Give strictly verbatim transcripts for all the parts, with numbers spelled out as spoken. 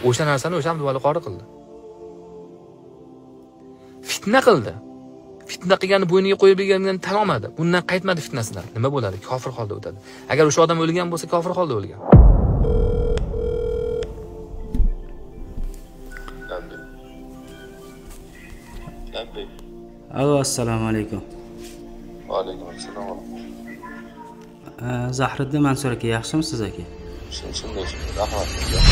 O'sha narsani o'sha Abduvali qori qildi. Fitna qildi. Fitna qilgani bo'yniga qo'yib berganini tan olmadi. Bundan qaytmadi fitnasidan. Nima bo'ladi? Kofir holda o'tadi. Agar o'sha odam o'lgan bo'lsa, kofir holda o'lgan. Alo, assalomu alaykum. Va alaykum assalom. Zahriddin Mansur aka, yaxshimisiz aka? Shunday, rahmat.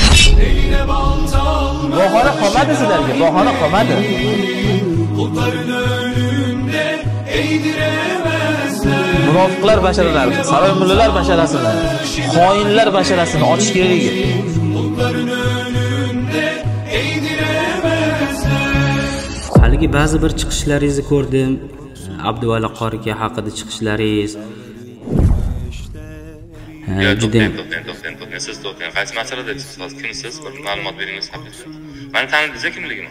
Bahona qolmadi sizlarga, bahona qolmadi. Munofiqlar basharalari, saroy mullalar basharasini, xoinlar basharasini ochish kerak edi. Haligi ba'zi bir chiqishlaringizni ko'rdim. Abduvali qori aka haqida chiqishlaringiz. Juda to'xtang, to'xtang, to'xtang. Siz to'xtang. Qaysi masalada siz hozir kimsiz? Bir ma'lumot beringiz haqiqatan. Meni tanidingiz kimligimni?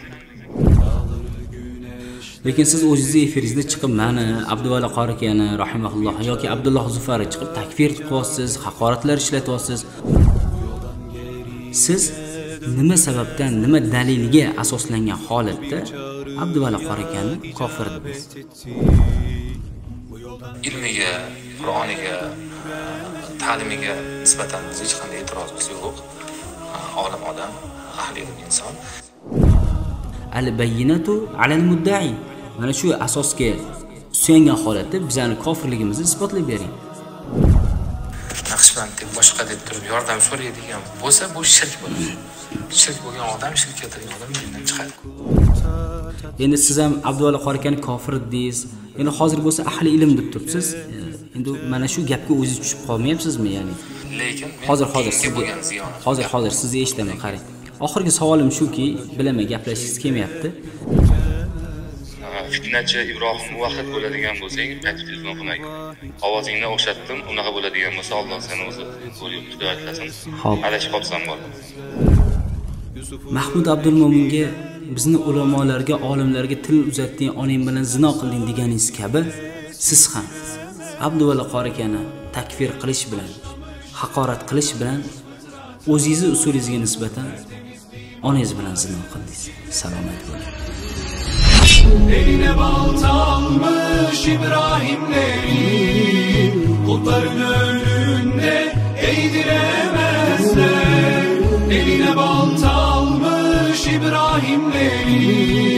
Lekin siz o'zingizning efiringizda chiqib meni Abduvali qori akani rahimahulloh yoki Abdulloh Zufarni chiqib takfir qilyapsiz, haqoratlar ishlatyapsiz. Siz nima sababdan, nima daliliga asoslangan holatda Abduvali qori akani kofir dedingiz? Ilmiga, Qur'oniga, ta'limiga nisbatan hech qanday e'tirozimiz yo'q. Olim odam, ahli inson. Al-bayyinatu 'alal mudda'i. Mana shu asosga suyangan holatda bizning kofirligimizni isbotlab bering. Naqshband deb boshqa deb turib yordam so'raydigan bo'lsa, bu shirk bo'ladi. Shirk bo'lgan odam, shirk keltirgan odam dindan chiqadi. Endi siz ham Abduvali qori akani kofir dedingiz. Endi hozir bo'lsa ahli ilm deb turibsiz. Endi mana shu gapga o'zingiz tushib qolmayapsizmi, ya'ni? Lekin hozir hozir sizga hozir hozir sizni eshitaman, qarang. Oxirgi savolim shuki, bilaman gaplashingiz kelmayapti. Fitnachi Ibrohim muvahhid bo'ladigan bo'lsang, qaytib telefon qilmang. Ovozingni o'xshatdim, unaqa bo'ladigan bo'lsa, Alloh seni o'zi ko'rib hidoyat qilsin. Adashib qolsam bo'ldi. Mahmud Abdulmo'minga bizni ulamolarga, olimlarga til uzatding, onang bilan zino qilding deganingiz kabi, siz ham Abduvali qori akani takfir qilish bilan, haqorat qilish bilan o'zingizning usulingizga nisbatan onangiz bilan zino qildingiz. Salomat bo'ling. Eline baltanmış İbrahimleri, Kutların önünde eğdiremezler. Eline baltanmış İbrahimleri,